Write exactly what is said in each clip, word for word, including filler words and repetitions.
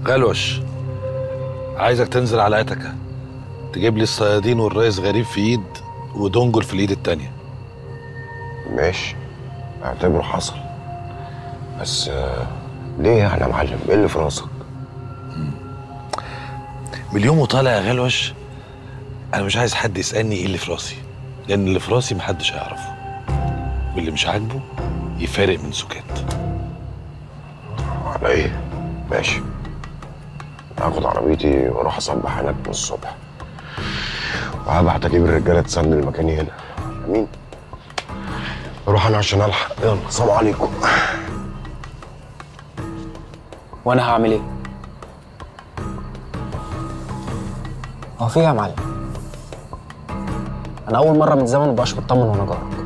غلوش، عايزك تنزل على اتكا تجيب لي الصيادين والريس غريب في ايد ودونجل في الايد التانية. ماشي، اعتبره حصل. بس آه ليه يعني يا معلم؟ ايه اللي في راسك؟ من اليوم وطالع يا غلوش انا مش عايز حد يسالني ايه اللي في راسي، لان اللي في راسي محدش هيعرفه، واللي مش عاجبه يفارق من سكات. على ايه؟ ماشي، هاخد عربيتي واروح اصبح هناك من الصبح، وهبعت اجيب الرجاله تسند المكان هنا. امين. اروح انا عشان الحق. يلا السلام عليكم. وانا هعمل ايه؟ هو في ايه يا معلم؟ انا اول مره من زمان مبقاش مطمن وانا جارك.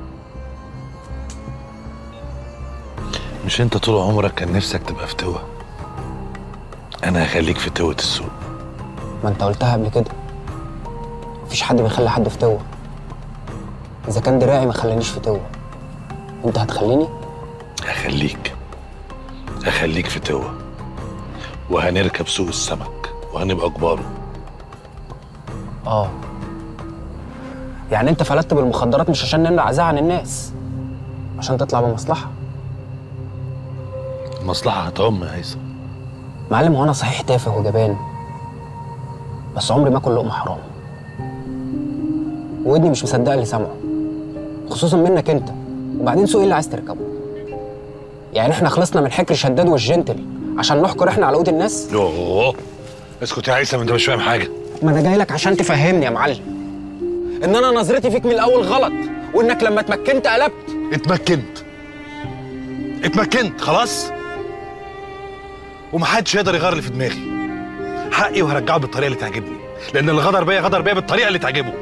مش انت طول عمرك كان نفسك تبقى فتوة؟ انا هخليك فتوة السوق. ما انت قلتها قبل كده، مفيش حد بيخلي حد فتوة. اذا كان دراعي ما خلانيش فتوة، انت هتخليني؟ هخليك هخليك فتوة، وهنركب سوق السمك وهنبقى كباره. اه، يعني انت فلتت بالمخدرات مش عشان نمنع اذى عن الناس، عشان تطلع بمصلحه. المصلحه هتعم يا هيثم. معلم، هو انا صحيح تافه وجبان، بس عمري ما اكل لقمه حرام، ودني مش مصدقه اللي سامعه، خصوصا منك انت. وبعدين سوق ايه اللي عايز تركبه؟ يعني احنا خلصنا من حكر شداد والجنتل عشان نحكر احنا على قود الناس؟ يوه، اسكت يا هيثم، انت مش فاهم حاجه. ما انا جاي لك عشان تفهمني يا معلم ان انا نظرتي فيك من الاول غلط، وانك لما اتمكنت قلبت. اتمكنت اتمكنت خلاص، ومحدش يقدر يغير اللي في دماغي. حقي وهرجعه بالطريقه اللي تعجبني، لان اللي غدر بيا غدر بيا بالطريقه اللي تعجبه.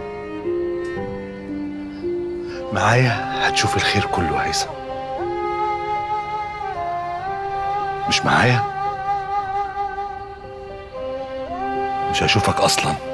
معايا هتشوف الخير كله يا هيثم، مش معايا مش هشوفك اصلا.